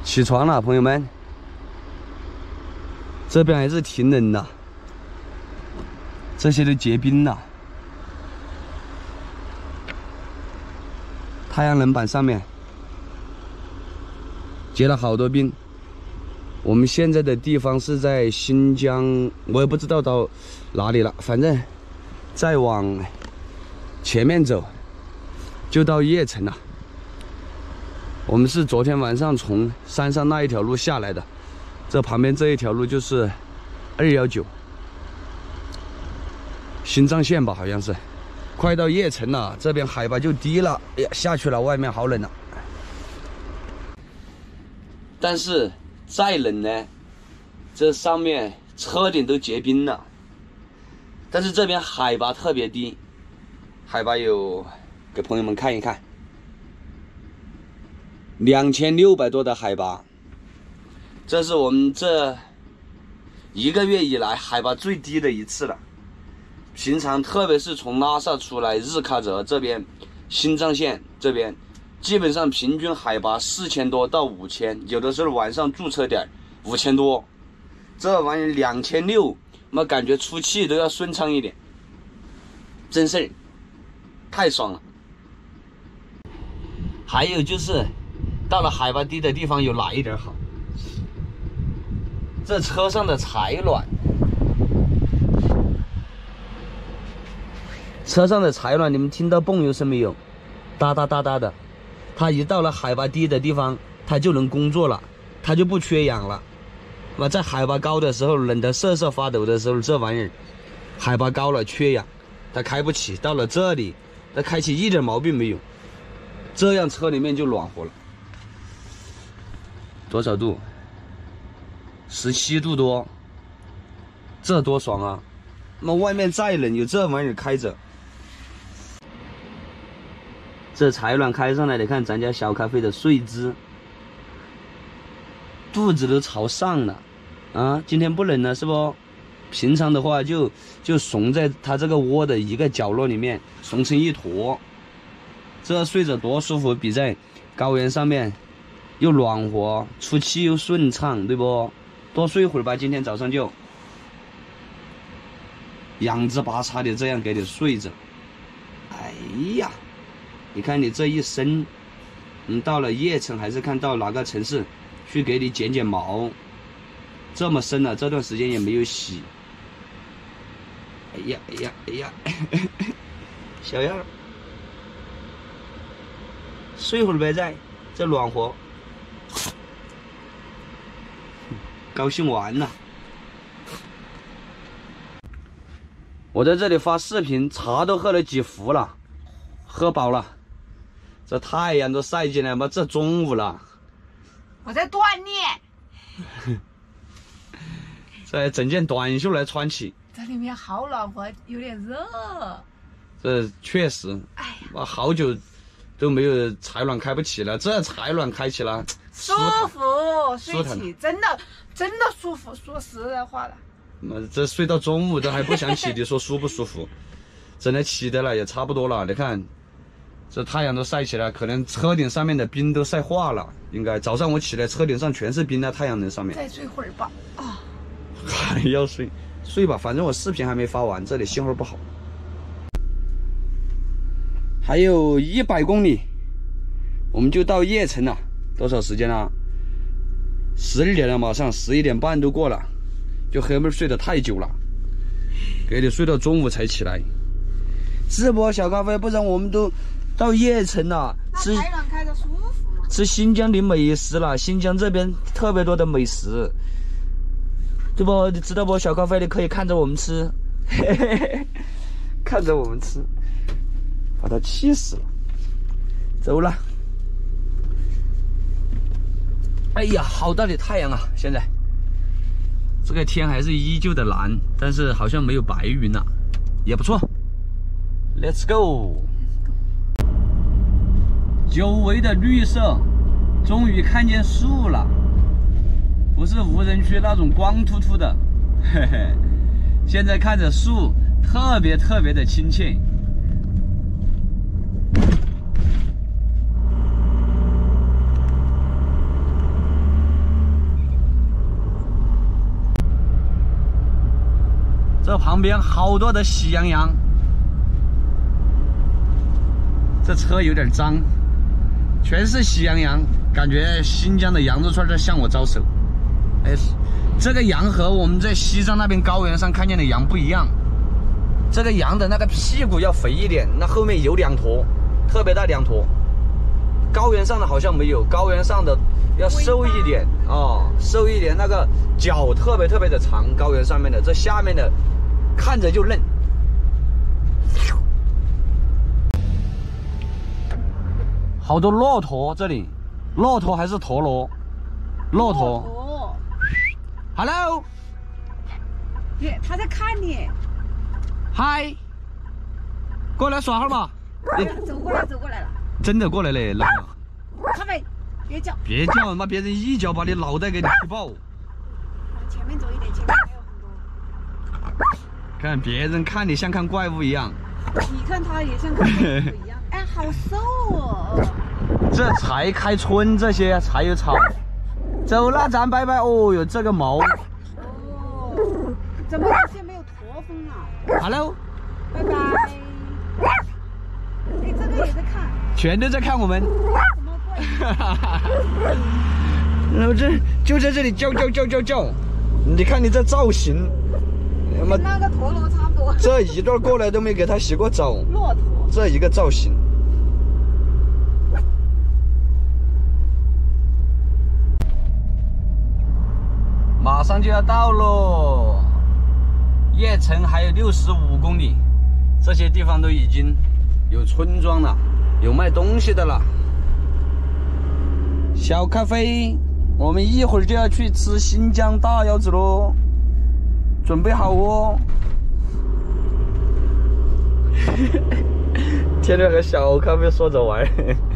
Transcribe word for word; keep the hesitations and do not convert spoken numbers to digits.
起床了，朋友们，这边还是挺冷的，这些都结冰了。太阳能板上面结了好多冰。我们现在的地方是在新疆，我也不知道到哪里了，反正再往前面走就到叶城了。我们是昨天晚上从山上那一条路下来的，这旁边这一条路就是二一九新藏线吧，好像是。快到叶城了，这边海拔就低了。哎呀，下去了，外面好冷啊！但是再冷呢，这上面车顶都结冰了。但是这边海拔特别低，海拔有，给朋友们看一看。两千六百多的海拔，这是我们这一个月以来海拔最低的一次了。平常特别是从拉萨出来日喀则这边新藏线这边，基本上平均海拔四千多到五千，有的时候晚上驻车点五千多，这玩意两千六，我感觉出气都要顺畅一点，真是太爽了。还有就是到了海拔低的地方有哪一点好？这车上的采暖，车上的采暖，你们听到泵油声没有？哒哒哒哒的。它一到了海拔低的地方，它就能工作了，它就不缺氧了。那在海拔高的时候，冷得瑟瑟发抖的时候，这玩意儿海拔高了缺氧，它开不起。到了这里，它开起一点毛病没有，这样车里面就暖和了。多少度？十七度多，这多爽啊！那外面再冷，有这玩意儿开着，这采暖开上来，你看咱家小咖啡的睡姿，肚子都朝上了啊！今天不冷了是不？平常的话就就怂在它这个窝的一个角落里面，怂成一坨，这睡着多舒服，比在高原上面又暖和，出气又顺畅，对不？多睡一会儿吧，今天早上就仰直八叉的这样给你睡着。哎呀，你看你这一身，你到了叶城还是看到哪个城市去给你剪剪毛，这么深了，这段时间也没有洗。哎呀哎呀哎呀，小样儿，睡会儿呗，在这暖和，高兴完了。我在这里发视频，茶都喝了几壶了，喝饱了。这太阳都晒进来嘛，这中午了。 我在锻炼。 再整件短袖来穿起。 这里面好暖和，有点热。 这确实， 哎呀， 我好久都没有采暖开不起了，这采暖开起来舒服，睡起真的真的舒服。说实在话了。 这睡到中午都还不想起，你说舒不舒服？真的起的了也差不多了。你看，这太阳都晒起来，可能车顶上面的冰都晒化了。应该早上我起来，车顶上全是冰在太阳能上面。 再睡会儿吧。啊， 还要睡，睡吧，反正我视频还没发完，这里信号不好。还有一百公里，我们就到叶城了。多少时间了？十二点了，马上十一点半都过了。就黑妹睡得太久了，给你睡到中午才起来，是不？小咖啡，不然我们都到叶城了，吃采暖开着舒服嘛， 吃新疆的美食了。新疆这边特别多的美食，对不？你知道不？小咖啡，你可以看着我们吃，嘿嘿嘿，看着我们吃，把他气死了。走了。哎呀，好大的太阳啊！现在。这个天还是依旧的蓝，但是好像没有白云了，也不错。Let's go！ 久违的绿色，终于看见树了，不是无人区那种光秃秃的，嘿嘿。现在看着树，特别特别的亲切。 这旁边好多的喜羊羊，这车有点脏，全是喜羊羊，感觉新疆的羊肉串在向我招手。哎，这个羊和我们在西藏那边高原上看见的羊不一样，这个羊的那个屁股要肥一点，那后面有两坨，特别大两坨。高原上的好像没有，高原上的要瘦一点哦，瘦一点，那个脚特别特别的长，高原上面的，这下面的看着就嫩。好多骆驼，这里骆驼还是陀螺？骆驼。 哦 Hello， 耶，他在看你。 嗨，过来耍会儿吧。 走过来，走过来了。 真的过来嘞，老婆。 咖啡，别叫。 别叫，妈别人一脚把你脑袋给你踢爆。 前面走一点，前面还有很多。 看别人看你像看怪物一样。 你看他也像看怪物一样。哎，好瘦哦。 这才开春，这些才有草。走了，咱拜拜。哦哟，这个毛。 哦，怎么有些没有驼峰啊 ？Hello， 拜拜。哎，这个也在看。 全都在看我们。 什么怪？ 然后这就在这里叫叫叫叫叫，你看你这造型， 跟那个陀螺差不多。 这一段过来都没给他洗过澡。 骆驼。 这一个造型。马上就要到喽，叶城还有六十五公里，这些地方都已经有村庄了，有卖东西的了。小咖啡，我们一会儿就要去吃新疆大腰子喽，准备好哦。天天和小咖啡说着玩。